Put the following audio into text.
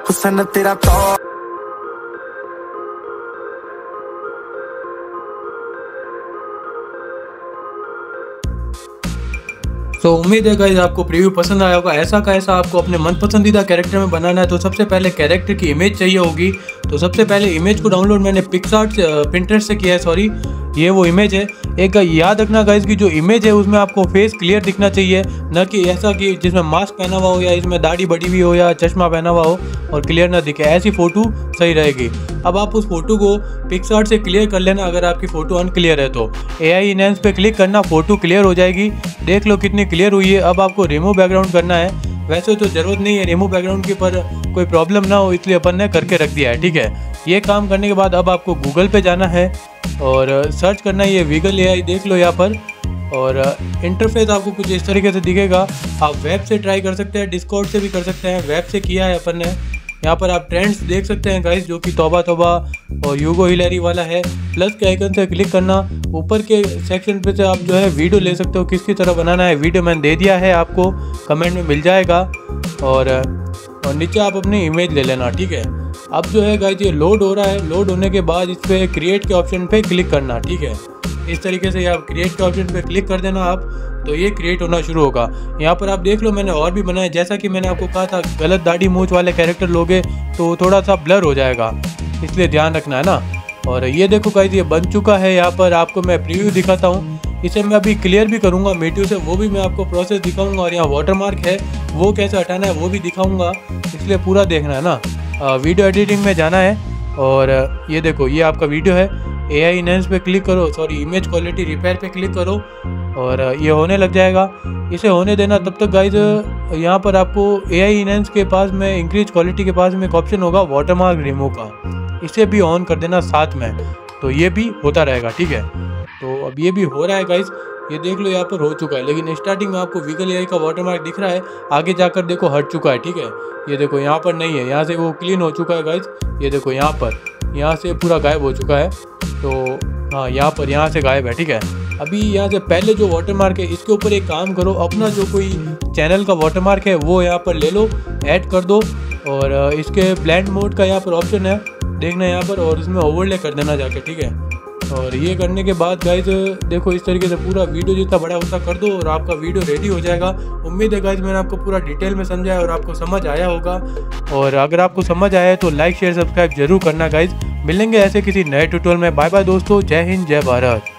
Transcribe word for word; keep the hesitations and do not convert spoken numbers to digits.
हुसन तेरा तो तो उम्मीद है गाइस आपको प्रीव्यू पसंद आया होगा। ऐसा का ऐसा आपको अपने मन पसंदीदा कैरेक्टर में बनाना है तो सबसे पहले कैरेक्टर की इमेज चाहिए होगी। तो सबसे पहले इमेज को डाउनलोड मैंने पिक्सआर्ट से पिंटरेस्ट से किया है, सॉरी ये वो इमेज है। एक याद रखना गाइस की जो इमेज है उसमें आपको फेस क्लियर दिखना चाहिए, न कि ऐसा कि जिसमें मास्क पहना हुआ हो या इसमें दाढ़ी बढ़ी हुई हो या चश्मा पहना हुआ हो और क्लियर ना दिखे, ऐसी फ़ोटो सही रहेगी। अब आप उस फोटो को पिक्सआर्ट से क्लियर कर लेना। अगर आपकी फ़ोटो अनक्लियर है तो ए आई इनहेंस पे क्लिक करना, फ़ोटो क्लियर हो जाएगी। देख लो कितनी क्लियर हुई है। अब आपको रिमूव बैकग्राउंड करना है। वैसे तो ज़रूरत नहीं है रिमूव बैकग्राउंड की, पर कोई प्रॉब्लम ना हो इसलिए अपन ने करके रख दिया है, ठीक है। ये काम करने के बाद अब आपको गूगल पे जाना है और सर्च करना है ये वीगल ए आई, देख लो यहाँ पर। और इंटरफेस आपको कुछ इस तरीके से दिखेगा। आप वेब से ट्राई कर सकते हैं, डिस्कॉर्ड से भी कर सकते हैं। वेब से किया है अपन ने। यहाँ पर आप ट्रेंड्स देख सकते हैं गाइस, जो कि तौबा तौबा और यूगो हिलरी वाला है। प्लस के आइकन से क्लिक करना, ऊपर के सेक्शन पे से आप जो है वीडियो ले सकते हो, किसकी तरह बनाना है। वीडियो मैंने दे दिया है, आपको कमेंट में मिल जाएगा। और, और नीचे आप अपनी इमेज ले लेना, ठीक है। अब जो है गाइस ये लोड हो रहा है। लोड होने के बाद इस पर क्रिएट के ऑप्शन पे क्लिक करना, ठीक है। इस तरीके से आप क्रिएट के ऑप्शन पे क्लिक कर देना आप, तो ये क्रिएट होना शुरू होगा। यहाँ पर आप देख लो मैंने और भी बनाया, जैसा कि मैंने आपको कहा था गलत दाढ़ी मूंछ वाले कैरेक्टर लोगे तो थोड़ा सा ब्लर हो जाएगा, इसलिए ध्यान रखना है ना। और ये देखो गाइस ये बन चुका है। यहाँ पर आपको मैं प्रीव्यू दिखाता हूँ। इसे मैं अभी क्लियर भी करूँगा मेट्यू से, वो भी मैं आपको प्रोसेस दिखाऊँगा। और यहाँ वाटरमार्क है वो कैसे हटाना है वो भी दिखाऊँगा, इसलिए पूरा देखना है ना। आ, वीडियो एडिटिंग में जाना है और ये देखो ये आपका वीडियो है। ए आई इनहेंस पे क्लिक करो, सॉरी इमेज क्वालिटी रिपेयर पे क्लिक करो और ये होने लग जाएगा। इसे होने देना तब तक गाइज। यहाँ पर आपको ए आई इनहेंस के पास में इंक्रीज क्वालिटी के पास में एक ऑप्शन होगा वाटरमार्क रिमूव का, इसे भी ऑन कर देना साथ में, तो ये भी होता रहेगा, ठीक है। तो अब ये भी हो रहा है गाइज, ये देख लो यहाँ पर हो चुका है। लेकिन स्टार्टिंग में आपको वीगल ए आई का वाटरमार्क दिख रहा है, आगे जाकर देखो हट चुका है, ठीक है। ये देखो यहाँ पर नहीं है, यहाँ से वो क्लीन हो चुका है गाइज। ये देखो यहाँ पर, यहाँ से पूरा गायब हो चुका है। तो हाँ यहाँ पर यहाँ से गायब है, ठीक है। अभी यहाँ से पहले जो वाटरमार्क है इसके ऊपर एक काम करो, अपना जो कोई चैनल का वाटरमार्क है वो यहाँ पर ले लो, ऐड कर दो। और इसके ब्लेंड मोड का यहाँ पर ऑप्शन है, देखना यहाँ पर, और इसमें ओवरले कर देना जाके, ठीक है। और ये करने के बाद गाइज देखो इस तरीके से पूरा वीडियो जितना बड़ा होता कर दो और आपका वीडियो रेडी हो जाएगा। उम्मीद है गाइज मैंने आपको पूरा डिटेल में समझाया और आपको समझ आया होगा। और अगर आपको समझ आया है तो लाइक शेयर सब्सक्राइब जरूर करना गाइज। मिलेंगे ऐसे किसी नए ट्यूटोरियल में। बाय बाय दोस्तों, जय हिंद जय भारत।